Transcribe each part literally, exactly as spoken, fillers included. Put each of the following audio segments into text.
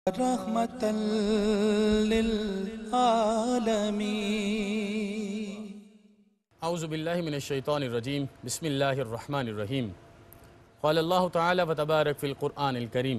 रहमतल लिल आलमीन। औज़ु बिल्लाहि मिनश शैतानिर रजीम। बिस्मिल्लाहिर रहमानिर रहीम। क़ालल्लाहु तआला व तबारक फ़िल क़ुरआनिल करीम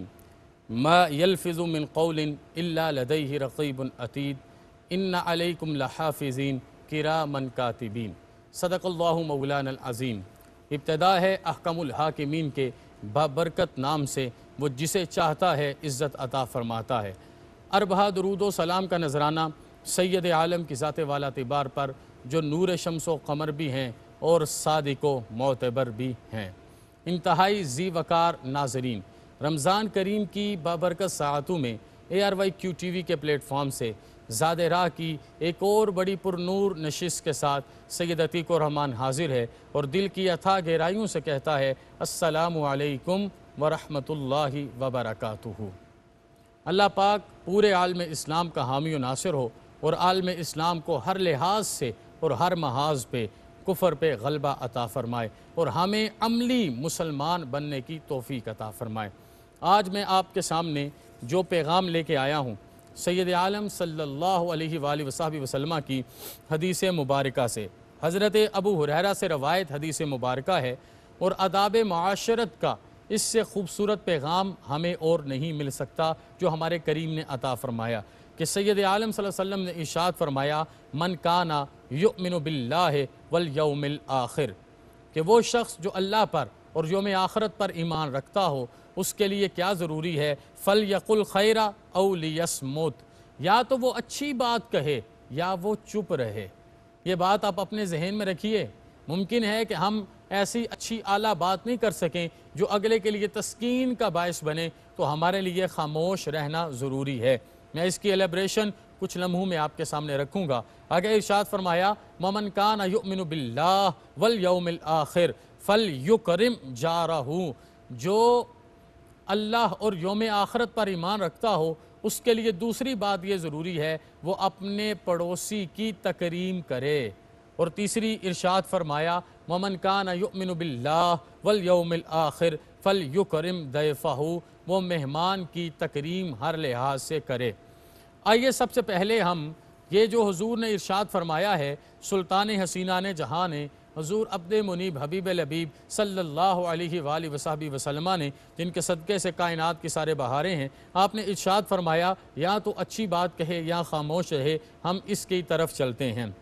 मा यल्फ़िज़ु मिन क़ौलिन इल्ला लदैहि रक़ीबुन अतीद इन्ना अलैकुम लहाफ़िज़ीन किरामन कातिबीन। सदक़ल्लाहु मौलानल अज़ीम। इब्तिदा है अहकमुल हाकिमीन के बाबरकत नाम से, वो जिसे चाहता है इज़्ज़त अता फ़रमाता है। अरबहा दुरूद व सलाम का नजराना सैयद आलम की ज़ात वाला तिबार पर, जो नूर शम्स व कमर भी हैं और सादिक व मोतबर भी हैं। इंतहाई ज़ी वकार नाज़रीन, रमज़ान करीम की बाबरकत साअतों में A R Y Q T V के प्लेटफॉर्म से ज़ादे राह की एक और बड़ी पुरनूर नशिस्त के साथ सैयद अतीक़ुर रहमान हाजिर है और दिल की अथाह गहराइयों से कहता है अस्सलामु अलैकुम व रहमतुल्लाहि व बरकातुहू। अल्लाह पाक पूरे आलम इस्लाम का हामी व नासिर हो और आलम इस्लाम को हर लिहाज से और हर महाज पे कुफ़र पे गलबा अता फ़रमाए और हमें अमली मुसलमान बनने की तौफ़ीक अता फ़रमाए। आज मैं आपके सामने जो पैगाम लेके आया हूँ, सैयद आलम सल्लल्लाहु अलैहि वसल्लम की हदीस मुबारका से, हज़रत अबू हुरैरा से रवायत हदीस मुबारका है और आदाब मुआशरत का इससे खूबसूरत पैगाम हमें और नहीं मिल सकता जो हमारे करीम ने अता फ़रमाया कि सैयद आलम सल्लल्लाहु अलैहि वसल्लम ने इरशाद फरमाया मन काना युमिनु बिल्लाहि वल यौमिल आखिर, कि वो शख्स जो अल्लाह पर और यौम आखिरत पर ईमान रखता हो, उसके लिए क्या ज़रूरी है, फल यकुल खैरा औ लियस्मुत, या तो वो अच्छी बात कहे या वो चुप रहे। ये बात आप अपने जहन में रखिए। मुमकिन है कि हम ऐसी अच्छी आला बात नहीं कर सकें जो अगले के लिए तस्कीन का बायस बने, तो हमारे लिए खामोश रहना ज़रूरी है। मैं इसकी एलेब्रेशन कुछ लम्हों में आपके सामने रखूँगा। आगे इरशाद फरमाया ममन काना युमिनु बिल्लाह वल यौमिल आखिर फल युकरिम जारहू, जो अल्लाह और यौम आखिरत पर ईमान रखता हो, उसके लिए दूसरी बात ये ज़रूरी है वो अपने पड़ोसी की तकरीम करे। और तीसरी इरशाद फरमाया ममन काना युमिनु बिल्लाह वल यौमिल आखिर फल युकरिम दैफ़हू, वो मेहमान की तकरीम हर लिहाज से करे। आइए सबसे पहले हम ये जो हुजूर ने इरशाद फरमाया है, सुल्तान हसीना ने जहाँ ने हुजूर अब्दे मुनीब हबीब लबीब सल्लल्लाहु अलैहि वसल्लम ने, जिनके सदक़े से कायनात की सारे बहारें हैं, आपने इरशाद फरमाया या तो अच्छी बात कहे या खामोश रहे। हम इसकी तरफ चलते हैं।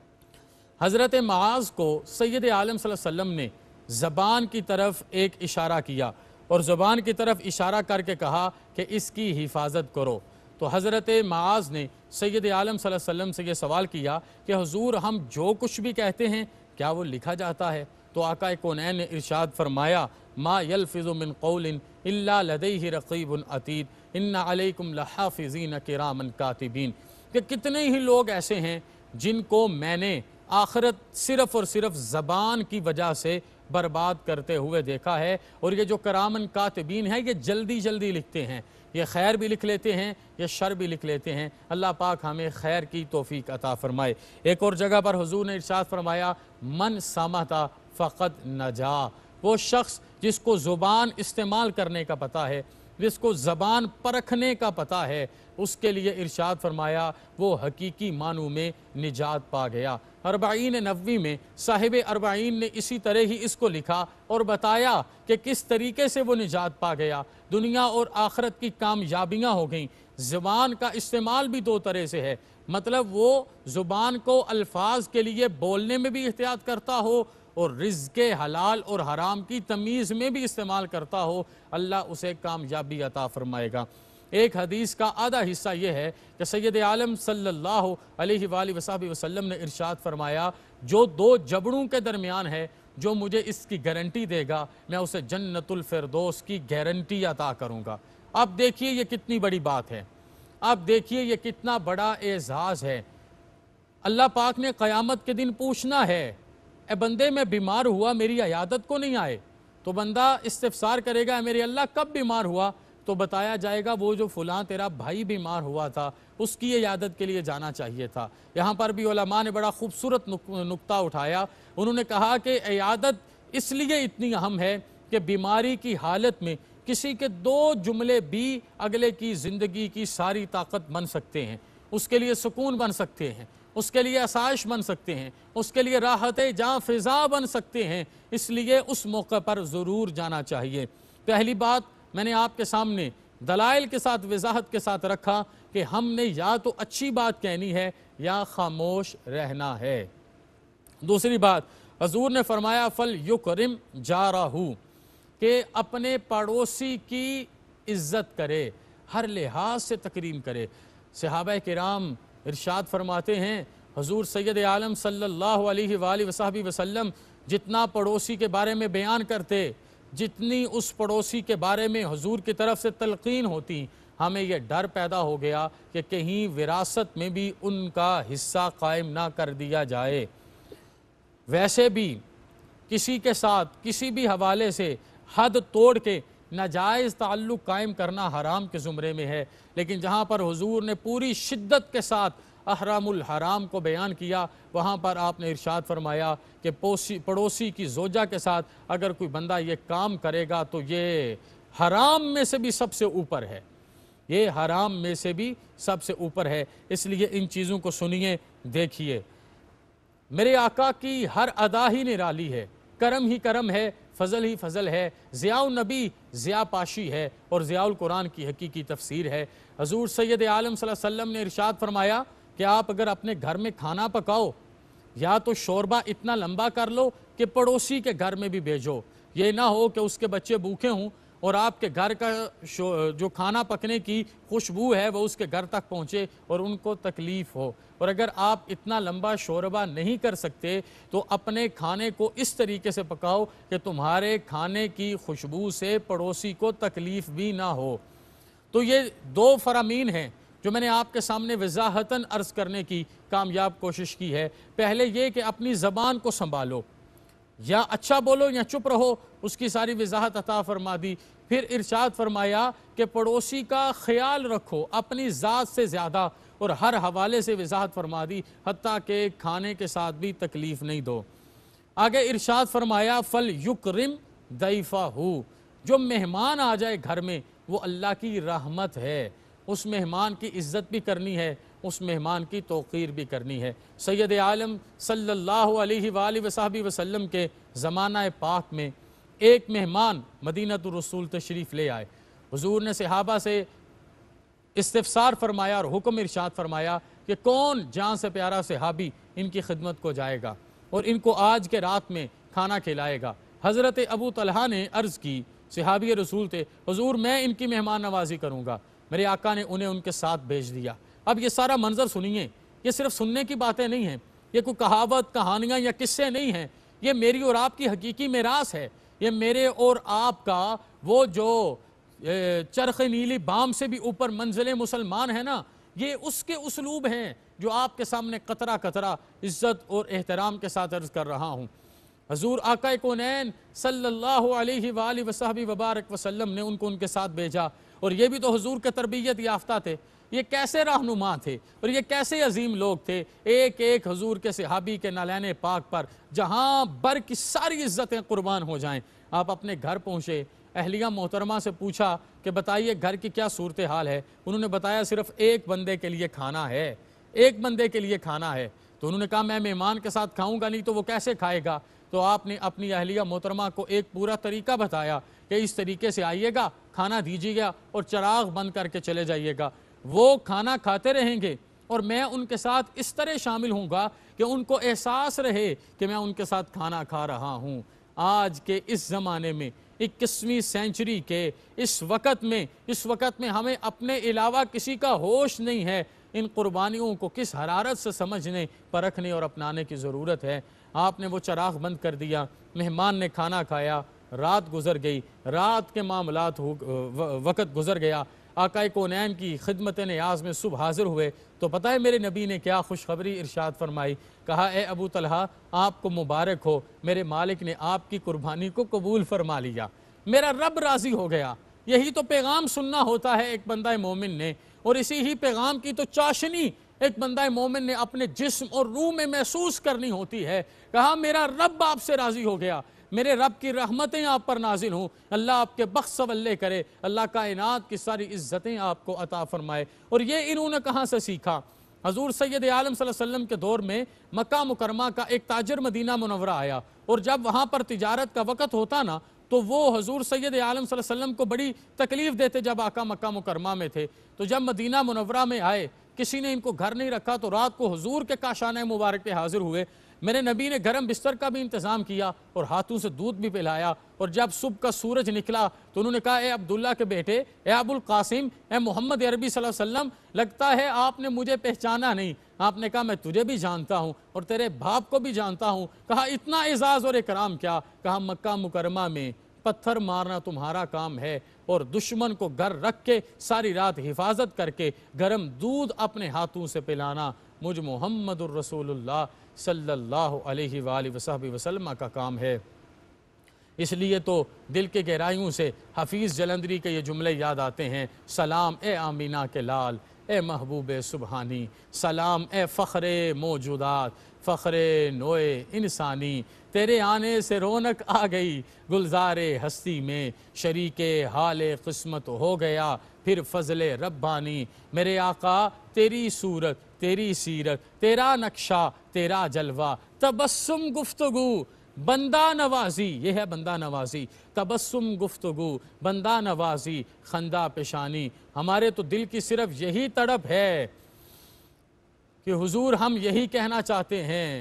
हज़रत मुआज़ को सैयद आलम सल्लल्लाहु अलैहि वसल्लम ने ज़बान की तरफ एक इशारा किया और ज़बान की तरफ इशारा करके कहा कि इसकी हिफाजत करो। तो हज़रत मुआज़ ने सैयद आलम सल्लल्लाहु अलैहि वसल्लम से ये सवाल किया कि हुजूर, हम जो कुछ भी कहते हैं क्या वो लिखा जाता है? तो आका कौनैन ने इरशाद फरमाया मा यल्फ़िज़ु मिन क़ौलिन इल्ला लदैहि रक़ीबुन अतीद इन्ना अलैकुम लहाफ़िज़ीन किरामन कातिबीन, कि कितने ही लोग ऐसे हैं जिनको मैंने आखिरत सिर्फ़ और सिर्फ ज़बान की वजह से बर्बाद करते हुए देखा है। और ये जो करामन कातिबीन है, ये जल्दी जल्दी लिखते हैं, ये खैर भी लिख लेते हैं, ये शर भी लिख लेते हैं। अल्लाह पाक हमें खैर की तौफीक अता फ़रमाए। एक और जगह पर हुजूर ने इरशाद फरमाया मन समता फ़क़द नजा, वो शख्स जिसको ज़ुबान इस्तेमाल करने का पता है, जिसको ज़बान परखने का पता है, उसके लिए इरशाद फरमाया वो हकीकी मानू में निजात पा गया। अरबाईन नबवी में साहिब अरबाईन ने इसी तरह ही इसको लिखा और बताया कि किस तरीके से वो निजात पा गया। दुनिया और आखिरत की कामयाबियाँ हो गईं। ज़ुबान का इस्तेमाल भी दो तरह से है, मतलब वो ज़ुबान को अल्फाज के लिए बोलने में भी एहतियात करता हो और रिज़्क़े हलाल और हराम की तमीज़ में भी इस्तेमाल करता हो, अल्लाह उसे कामयाबी अता फ़रमाएगा। एक हदीस का आधा हिस्सा यह है कि सैयद आलम सल्लल्लाहु अलैहि वसल्लम ने इरशाद फरमाया जो दो जबड़ों के दरमियान है, जो मुझे इसकी गारंटी देगा, मैं उसे जन्नतुल फिरदौस की गारंटी अता करूँगा। अब देखिए ये कितनी बड़ी बात है, अब देखिए ये कितना बड़ा एजाज़ है। अल्लाह पाक ने क़यामत के दिन पूछना है, ए बंदे मैं बीमार हुआ, मेरी अयादत को नहीं आए? तो बंदा इस्तिफ़सार करेगा मेरे अल्लाह कब बीमार हुआ? तो बताया जाएगा वो जो फ़लाँ तेरा भाई बीमार हुआ था, उसकी इयादत के लिए जाना चाहिए था। यहाँ पर भी उलमा ने बड़ा खूबसूरत नुक्ता उठाया। उन्होंने कहा कि इयादत इसलिए इतनी अहम है कि बीमारी की हालत में किसी के दो जुमले भी अगले की ज़िंदगी की सारी ताकत बन सकते हैं, उसके लिए सुकून बन सकते हैं, उसके लिए आसाइश बन सकते हैं, उसके लिए राहत जहाँ फ़िज़ा बन सकते हैं। इसलिए उस मौके पर ज़रूर जाना चाहिए। पहली बात मैंने आपके सामने दलाइल के साथ वजाहत के साथ रखा कि हमने या तो अच्छी बात कहनी है या खामोश रहना है। दूसरी बात, हजूर ने फरमाया फल युकरिम जाराहू, कि अपने पड़ोसी की इज्जत करे, हर लिहाज से तकरीम करे। सहाबा किराम इरशाद फरमाते हैं, हजूर सैयद आलम सल्लल्लाहु अलैहि वसल्लम जितना पड़ोसी के बारे में बयान करते, जितनी उस पड़ोसी के बारे में हुजूर की तरफ से तलकीन होती, हमें यह डर पैदा हो गया कि कहीं विरासत में भी उनका हिस्सा कायम ना कर दिया जाए। वैसे भी किसी के साथ किसी भी हवाले से हद तोड़ के नाजायज़ ताल्लुक़ कायम करना हराम के ज़ुमरे में है। लेकिन जहाँ पर हुजूर ने पूरी शिद्दत के साथ अहरामुल हराम को बयान किया, वहाँ पर आपने इरशाद फरमाया कि पोसी पड़ोसी की ज़ोजा के साथ अगर कोई बंदा ये काम करेगा तो ये हराम में से भी सबसे ऊपर है, ये हराम में से भी सबसे ऊपर है। इसलिए इन चीज़ों को सुनिए, देखिए। मेरे आका की हर अदा ही निराली है, करम ही करम है, फ़ज़ल ही फ़ज़ल है, ज़ियाउन नबी ज़िया पाशी है और ज़ियाउल कुरान की हकीकी तफसीर है। हजूर सैयद आलम सल्लल्लाहु अलैहि वसल्लम ने इरशाद फरमाया कि आप अगर अपने घर में खाना पकाओ, या तो शोरबा इतना लंबा कर लो कि पड़ोसी के घर में भी भेजो। ये ना हो कि उसके बच्चे भूखे हों और आपके घर का जो खाना पकने की खुशबू है वो उसके घर तक पहुँचे और उनको तकलीफ़ हो। और अगर आप इतना लंबा शोरबा नहीं कर सकते तो अपने खाने को इस तरीके से पकाओ कि तुम्हारे खाने की खुशबू से पड़ोसी को तकलीफ़ भी ना हो। तो ये दो फरामीन हैं जो मैंने आपके सामने वजाहतन अर्ज़ करने की कामयाब कोशिश की है। पहले ये कि अपनी ज़बान को संभालो, या अच्छा बोलो या चुप रहो, उसकी सारी वजाहत अता फरमा दी। फिर इरशाद फरमाया कि पड़ोसी का ख्याल रखो अपनी ज़ात से ज़्यादा, और हर हवाले से वजाहत फरमा दी, हत्ता के खाने के साथ भी तकलीफ़ नहीं दो। आगे इरशाद फरमाया फल युकरिम दैफ़ा हु, जो मेहमान आ जाए घर में वो अल्लाह की रहमत है, उस मेहमान की इज़्ज़त भी करनी है, उस मेहमान की तौक़ीर भी करनी है। सैयद आलम सल्लल्लाहु अलैहि वसल्लम के ज़माना पाक में एक मेहमान मदीनतुर रसूल तशरीफ़ ले आए। हुजूर ने सहाबा से इस्तिफ़सार फरमाया और हुक्म इरशाद फरमाया कि कौन जान से प्यारा सहाबी इनकी खिदमत को जाएगा और इनको आज के रात में खाना खिलाएगा। हज़रत अबू तलहा ने अर्ज़ की, सहाबी रसूल थे, हुजूर मैं इनकी मेहमान नवाजी करूँगा। मेरे आका ने उन्हें उनके साथ भेज दिया। अब ये सारा मंजर सुनिए, ये सिर्फ सुनने की बातें नहीं हैं, ये कोई कहावत कहानियाँ या किस्से नहीं हैं, ये मेरी और आपकी हकीकी मिरास है। ये मेरे और आपका वो जो चरख नीली बाम से भी ऊपर मंजिल मुसलमान है ना, ये उसके उसलूब हैं जो आपके सामने कतरा कतरा इज़्ज़त और एहतराम के साथ अर्ज़ कर रहा हूँ। हजूर आका कौनैन सल्लल्लाहु अलैहि वसहबी वबारक वसल्लम ने उनको उनके साथ भेजा, और ये भी तो हुजूर के तरबियत याफ्ता थे। ये कैसे रहनुमा थे और ये कैसे अजीम लोग थे। एक एक हुजूर के सहाबी के नालैन पाक पर जहाँ बर की सारी इज़्ज़तें कुर्बान हो जाएं। आप अपने घर पहुँचे, अहलिया मोहतरमा से पूछा कि बताइए घर की क्या सूरत हाल है। उन्होंने बताया सिर्फ एक बंदे के लिए खाना है, एक बंदे के लिए खाना है। तो उन्होंने कहा मैं मेहमान के साथ खाऊंगा नहीं तो वो कैसे खाएगा। तो आपने अपनी अहलिया मोहतरमा को एक पूरा तरीका बताया कि इस तरीके से आइएगा, खाना दीजिएगा और चिराग बंद करके चले जाइएगा। वो खाना खाते रहेंगे और मैं उनके साथ इस तरह शामिल होऊंगा कि उनको एहसास रहे कि मैं उनके साथ खाना खा रहा हूँ। आज के इस ज़माने में इक्कीसवीं सेंचुरी के इस वक़्त में इस वक़्त में हमें अपने अलावा किसी का होश नहीं है। इन कुर्बानियों को किस हरारत से समझने, परखने और अपनाने की ज़रूरत है। आपने वो चिराग बंद कर दिया, मेहमान ने खाना खाया, रात गुजर गई, रात के मामलात हो वक़्त गुजर गया। आकाए कौनैन की खिदमत नियाज में सुबह हाजिर हुए तो पता है मेरे नबी ने क्या खुशखबरी इरशाद फरमाई। कहा ए अबू तलहा आपको मुबारक हो, मेरे मालिक ने आपकी कुर्बानी को कबूल फरमा लिया, मेरा रब राज़ी हो गया। यही तो पैगाम सुनना होता है एक बंदा मोमिन ने, और इसी ही पैगाम की तो चाशनी एक बंदा मोमिन ने अपने जिस्म और रूह में महसूस करनी होती है। कहा मेरा रब आपसे राज़ी हो गया, मेरे रब की रहमतें आप पर नाजिल हों, अल्लाह आपके बख्श सवल्ले करे, अल्लाह कायनात की सारी इज्जतें आपको अता फरमाए। और ये इन्होंने कहाँ से सीखा? हजूर सैयद आलम सल्लल्लाहु अलैहि वसल्लम के दौर में मक्का मुकरमा का एक ताजर मदीना मुनव्वरा आया, और जब वहाँ पर तिजारत का वक़्त होता ना, तो वो हजूर सैयद आलम सल्लल्लाहु अलैहि वसल्लम को बड़ी तकलीफ़ देते जब आका मक्का मुकरमा में थे। तो जब मदीना मुनव्वरा में आए, किसी ने इनको घर नहीं रखा, तो रात को हुजूर के काशाने मुबारक पे हाजिर हुए। मेरे नबी ने गर्म बिस्तर का भी इंतज़ाम किया और हाथों से दूध भी पिलाया। और जब सुबह का सूरज निकला तो उन्होंने कहा, ए अब्दुल्ला के बेटे, ए अबुल कासिम, ए मोहम्मद अरबी सल्लल्लाहु अलैहि वसल्लम, लगता है आपने मुझे पहचाना नहीं। आपने कहा, मैं तुझे भी जानता हूँ और तेरे बाप को भी जानता हूँ। कहा, इतना एजाज़ और इकराम क्या? कहा, मक्का मुकरमा में पत्थर मारना तुम्हारा काम है और दुश्मन को घर रख के सारी रात हिफाजत करके गर्म दूध अपने हाथों से पिलाना मुझ मोहम्मदुर रसूलुल्लाह सल्लल्लाहु अलैहि वालैहि वसल्लम का काम है। इसलिए तो दिल के गहराइयों से हफीज़ जलंधरी के ये जुमले याद आते हैं, सलाम ए आमीना के लाल, ए महबूब सुबहानी, सलाम ए फ़ख्रे मौजूदात, फ़ख्रे नोए इंसानी, तेरे आने से रौनक आ गई गुलजारे हस्ती में, शरीके हाले किस्मत हो गया फिर फजले रब्बानी। मेरे आका तेरी सूरत, तेरी सीरत, तेरा नक्शा, तेरा जलवा, तबस्सुम गुफ्तगू, बंदा नवाजी, ये है बंदा नवाजी, तबस्सुम गुफ्तगू, बंदा नवाजी, खंदा पेशानी। हमारे तो दिल की सिर्फ यही तड़प है कि हुजूर हम यही कहना चाहते हैं,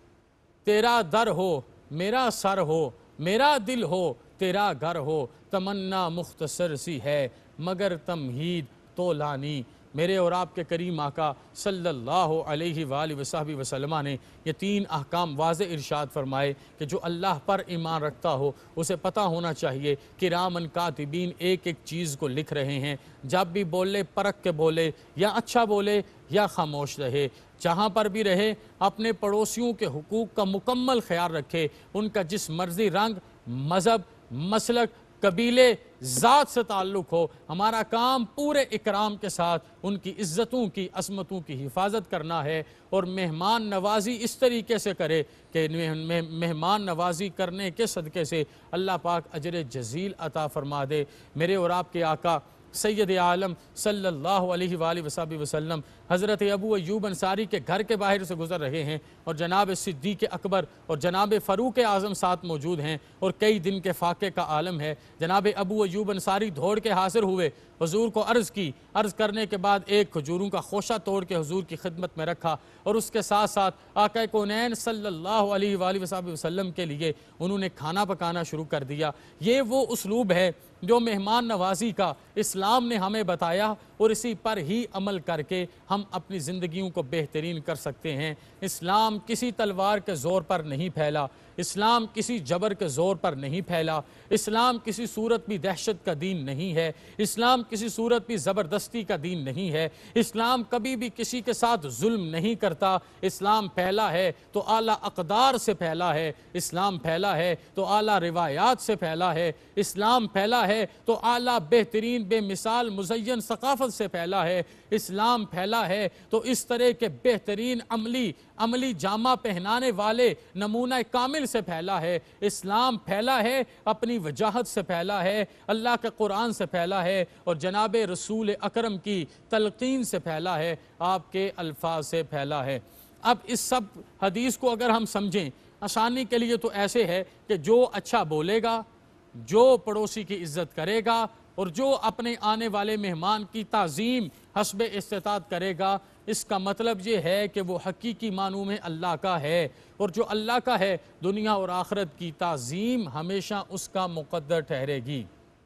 तेरा दर हो मेरा सर हो, मेरा दिल हो तेरा घर हो, तमन्ना मुख्तसर सी है मगर तमहीद तो लानी। मेरे और आपके करीम आका सल्लल्लाहु अलैहि वालैहि वसल्लम ने ये तीन अहकाम वाज़े इरशाद फरमाए कि जो अल्लाह पर ईमान रखता हो उसे पता होना चाहिए कि किरामन कातिबीन एक एक चीज़ को लिख रहे हैं। जब भी बोले परख के बोले, या अच्छा बोले या खामोश रहे, जहाँ पर भी रहे अपने पड़ोसियों के हुकूक का मुकम्मल ख्याल रखे। उनका जिस मर्जी रंग, मज़हब, मसलक, कबीले, ज़ात से ताल्लुक़ हो, हमारा काम पूरे इकराम के साथ उनकी इज़्ज़तों की, असमतों की हिफाजत करना है। और मेहमान नवाजी इस तरीके से करे कि मेहमान नवाजी करने के सदक़े से अल्लाह पाक अजर जज़ील अता फ़रमा दे। मेरे और आपके आका सैयद आलम सल्लल्लाहु अलैहि वसल्लम हज़रत अबू अय्यूब अंसारी के घर के बाहर से गुज़र रहे हैं और जनाब सिद्दीक़ अकबर और जनाब फ़ारूक आज़म साथ मौजूद हैं और कई दिन के फाके का आलम है। जनाब अबू अय्यूब अंसारी दौड़ के हाजिर हुए, हुजूर को अर्ज़ की। अर्ज़ करने के बाद एक खजूरों का खोशा तोड़ के हुजूर की खिदमत में रखा और उसके साथ साथ आका कौनैन सल्लल्लाहु अलैहि वसल्लम के लिए उन्होंने खाना पकाना शुरू कर दिया। ये वो उसलूब है जो मेहमान नवाजी का इस्लाम ने हमें बताया और इसी पर ही अमल करके हम अपनी ज़िंदगियों को बेहतरीन कर सकते हैं। इस्लाम किसी तलवार के ज़ोर पर नहीं फैला, इस्लाम किसी जबर के ज़ोर पर नहीं फैला, इस्लाम किसी सूरत भी दहशत का दीन नहीं है, इस्लाम किसी सूरत भी ज़बरदस्ती का दीन नहीं है, इस्लाम कभी भी किसी के साथ जुल्म नहीं करता। इस्लाम फैला है तो आला अक़दार से फैला है, इस्लाम फैला है तो आला रिवायात से फैला है, इस्लाम फैला है तो आला बेहतरीन बेमिसाल मुज़य्यन सकाफ़त से फैला है, इस्लाम फैला है तो इस तरह के बेहतरीन अमली अमली जामा पहनाने वाले नमूना कामिल से फैला है। इस्लाम फैला है अपनी वजाहत से फैला है, अल्लाह के कुरान से फैला है और जनाब रसूल अकरम की तलकीन से फैला है, आपके अल्फाज से फैला है। अब इस सब हदीस को अगर हम समझें आसानी के लिए तो ऐसे है कि जो अच्छा बोलेगा, जो पड़ोसी की इज्जत करेगा और जो अपने आने वाले मेहमान की ताज़ीम हस्ब इस्तिताअत करेगा, इसका मतलब ये है कि वो हकीकी मानू में अल्लाह का है और जो अल्लाह का है दुनिया और आखिरत की ताज़ीम हमेशा उसका मुक़द्दर ठहरेगी।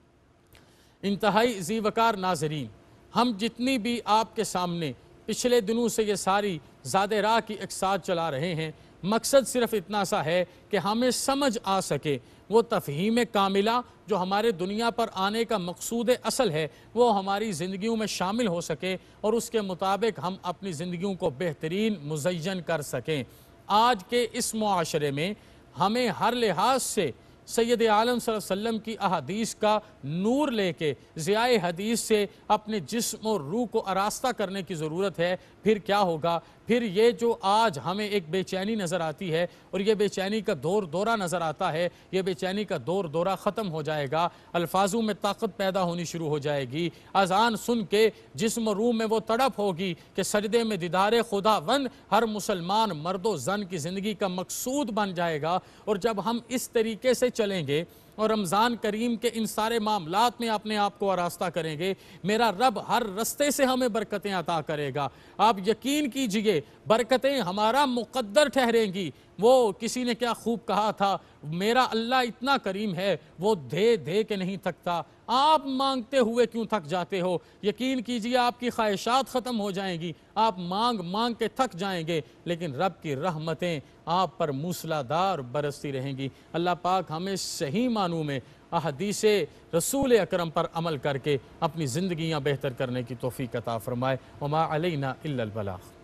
इंतहाई ज़ीवकार नाज़रीन, हम जितनी भी आपके सामने पिछले दिनों से ये सारी ज़ादे राह की इक़साद चला रहे हैं, मकसद सिर्फ़ इतना सा है कि हमें समझ आ सके वो तफ़हीम कामिला जो हमारे दुनिया पर आने का मकसूद असल है वो हमारी ज़िंदगियों में शामिल हो सके और उसके मुताबिक हम अपनी ज़िंदगियों को बेहतरीन मुज़य्यन कर सकें। आज के इस मुआशरे में हमें हर लिहाज से सैयद आलम सल्लल्लाहु अलैहि वसल्लम की अहादीस का नूर लेके ज़ियाए हदीस से अपने जिस्म और रूह को आरास्ता करने की ज़रूरत है। फिर क्या होगा फिर ये जो आज हमें एक बेचैनी नज़र आती है और ये बेचैनी का दौर दौरा नज़र आता है, ये बेचैनी का दौर दौरा ख़त्म हो जाएगा, अल्फाजों में ताकत पैदा होनी शुरू हो जाएगी। अज़ान सुन के जिस्म रूह में वो तड़प होगी कि सजदे में दीदारे खुदावंद हर मुसलमान मर्दो ज़न की ज़िंदगी का मकसूद बन जाएगा। और जब हम इस तरीके से चलेंगे और रमज़ान करीम के इन सारे मामलात में अपने आप को आरास्ता करेंगे, मेरा रब हर रस्ते से हमें बरकतें अता करेगा। आप यकीन कीजिए बरकतें हमारा मुक़द्दर ठहरेंगी। वो किसी ने क्या खूब कहा था, मेरा अल्लाह इतना करीम है वो दे दे के नहीं थकता, आप मांगते हुए क्यों थक जाते हो। यकीन कीजिए आपकी ख्वाहिशात ख़त्म हो जाएंगी, आप मांग मांग के थक जाएंगे, लेकिन रब की रहमतें आप पर मूसलाधार बरसती रहेंगी। अल्लाह पाक हमें सही मानू में अहदीस रसूल अकरम पर अमल करके अपनी ज़िंदगियाँ बेहतर करने की तौफ़ीक़ अता फ़रमाए। वमा अलैना इल्लल बलाग़।